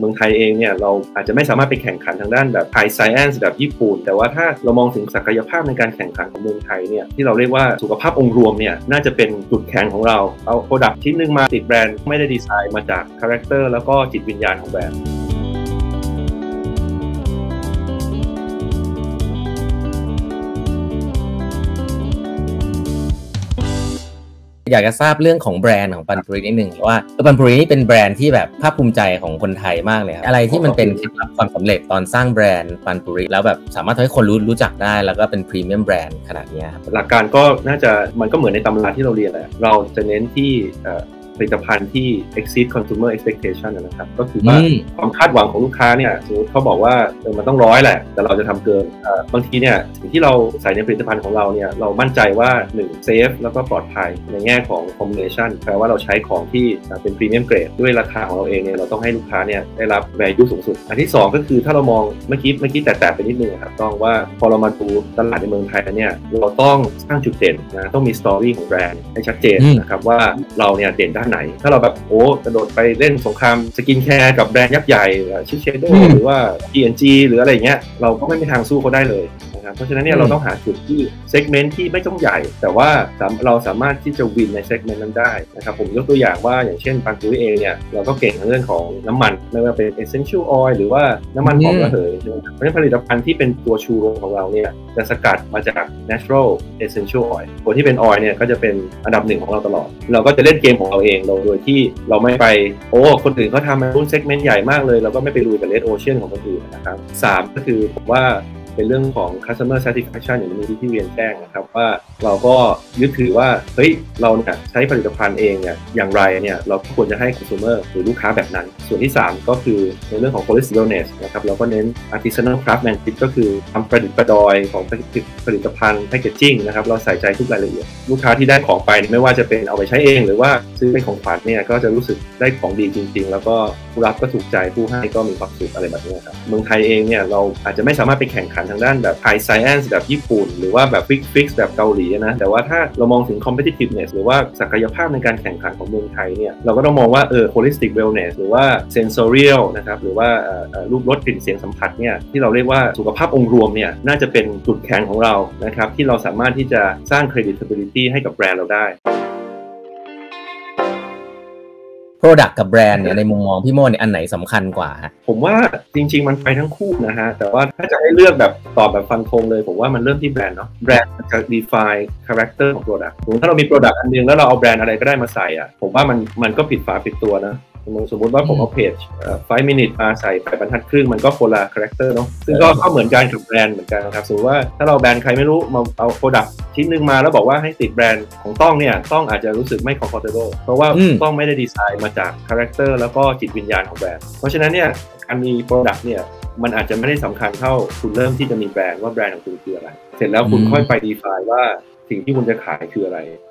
เมืองไทยเองเนี่ยเราอาจจะไม่สามารถไปแข่งขันทางด้านแบบ High Science แบบญี่ปุ่นแต่ว่าถ้าเรามองถึงศักยภาพในการแข่งขันของเมืองไทยเนี่ยที่เราเรียกว่าสุขภาพองค์รวมเนี่ยน่าจะเป็นจุดแข็งของเราเอา Product ชิ้นนึงมาติดแบรนด์ไม่ได้ดีไซน์มาจากคาแรคเตอร์แล้วก็จิตวิญญาณของแบรนด์อยากจะทราบเรื่องของแบรนด์ของปันปุรินิดนึงว่าปันปุรินี่เป็นแบรนด์ที่แบบภาคภูมิใจของคนไทยมากเลยครับอะไรที่มันเป็นเคล็ดลับความสำเร็จตอนสร้างแบรนด์ปันปุริแล้วแบบสามารถทำให้คนรู้จักได้แล้วก็เป็นพรีเมียมแบรนด์ขนาดนี้ครับหลักการก็น่าจะมันก็เหมือนในตำราที่เราเรียนแหละเราจะเน้นที่ผลิตภัณฑ์ที่ exceed consumer expectation นะครับก็คือว่าความคาดหวังของลูกค้าเนี่ยสมมติเขาบอกว่ามันต้อง100แหละแต่เราจะทำเกินบางทีเนี่ยสิ่งที่เราใส่ในผลิตภัณฑ์ของเราเนี่ยเรามั่นใจว่า1 safe แล้วก็ปลอดภัยในแง่ของ formulation แปลว่าเราใช้ของที่เป็น premium grade ด้วยราคาของเราเองเนี่ยเราต้องให้ลูกค้าเนี่ยได้รับ value สูงสุดอันที่2ก็คือถ้าเรามองเมื่อกี้แต่ไปนิดนึงครับต้องว่าพอเรามาดูตลาดในเมืองไทยเนี่ยเราต้องสร้างจุดเด่นนะต้องมี story ของแบรนด์ให้ชัดเจนนะครับว่าเราเนี่ยเด่นด้านไหนถ้าเราแบบกระโดดไปเล่นสงครามสกินแคร์กับแบรนด์ยักษ์ใหญ่ชิเชโดหรือว่า P&G หรืออะไรเงี้ยเราก็ไม่มีทางสู้เขาได้เลยนะครับเพราะฉะนั้นเนี่ยเราต้องหาจุดที่เซกเมนต์ที่ไม่ต้องใหญ่แต่ว่าเราสามารถที่จะวินในเซกเมนต์นั้นได้นะครับผมยกตัวอย่างว่าอย่างเช่นปันปุริเองเนี่ยเราก็เก่งในเรื่องของน้ำมันไม่ว่าเป็น essential oil หรือว่าน้ำมันหอมระเหยเพราะฉะนั้นผลิตภัณฑ์ที่เป็นตัวชูโรงของเราเนี่ยจะสกัดมาจาก natural essential oil ตัวที่เป็น oil เนี่ยก็จะเป็นอันดับ1ของเราตลอดเราก็จะเล่นเกมของเราเองโดยที่เราไม่ไปคนอื่นเขาทำรุ่นเซกเมนต์ใหญ่มากเลยเราก็ไม่ไปลุยกับ Red Ocean ของคนอื่นนะครับ3ก็คือผมว่าเป็นเรื่องของ customer satisfaction อย่างที่เรียนแจ้งนะครับว่าเราก็ยึดถือว่าเฮ้ยเราเนี่ยใช้ผลิตภัณฑ์เองเนี่ยอย่างไรเนี่ยเราควรจะให้ consumer หรือลูกค้าแบบนั้นส่วนที่3ก็คือในเรื่องของ holistic wellness นะครับเราก็เน้น artisanal craftsmanship ก็คือทำประดิษฐ์ประดอยของผลิตภัณฑ์ packaging นะครับเราใส่ใจทุกรายละเอียดลูกค้าที่ได้ของไปไม่ว่าจะเป็นเอาไปใช้เองหรือว่าซื้อเป็นของขวัญเนี่ยก็จะรู้สึกได้ของดีจริงๆแล้วก็ผู้รับก็ถูกใจผู้ให้ก็มีความสุขอะไรแบบนี้ครับเมืองไทยเองเนี่ยเราอาจจะไม่สามารถไปแข่งขันทางด้านแบบ High Science แบบญี่ปุ่นหรือว่าแบบ Fix แบบเกาหลีนะแต่ว่าถ้าเรามองถึง competitiveness หรือว่าศักยภาพในการแข่งขันของเมืองไทยเนี่ยเราก็ต้องมองว่าholistic wellness หรือว่า sensorial นะครับหรือว่ารูปรสกลิ่นเสียงสัมผัสเนี่ยที่เราเรียกว่าสุขภาพองค์รวมเนี่ยน่าจะเป็นจุดแข็งของเรานะครับที่เราสามารถที่จะสร้าง credibility ให้กับแบรนด์เราได้ Product กับแบรนด์เนี่ยในมุมมองพี่โม่เนี่ยอันไหนสำคัญกว่าฮะผมว่าจริงๆมันไปทั้งคู่นะฮะแต่ว่าถ้าจะให้เลือกแบบตอบแบบฟันธงเลยผมว่ามันเริ่มที่แบรนด์เนาะแบรนด์จะ define character ของ product ถ้าเรามี product อันนึงแล้วเราเอาแบรนด์อะไรก็ได้มาใส่ผมว่ามันก็ผิดฝาผิดตัวนะสมมติว่าผมเอาเพจ5 minutes มาใส่8 บรรทัดครึ่งมันก็คนละ character เนาะซึ่งก็เหมือนกันกับแบรนด์เหมือนกันนะครับสมมติว่าถ้าเราแบรนด์ใครไม่รู้มาเอา product ชิ้นนึงมาแล้วบอกว่าให้ติดแบรนด์ของต้องเนี่ยต้องอาจจะรู้สึกไม่ comfortable เพราะว่าต้องไม่ได้ดีไซน์มาจาก character แล้วก็จิตวิญญาณของแบรนด์เพราะฉะนั้นเนี่ยการมี product เนี่ยมันอาจจะไม่ได้สำคัญเท่าคุณเริ่มที่จะมีแบรนด์ว่าแบรนด์ของคุณคืออะไรเสร็จแล้วคุณค่อยไป define ว่าสิ่งที่คุณจะขายคืออะไร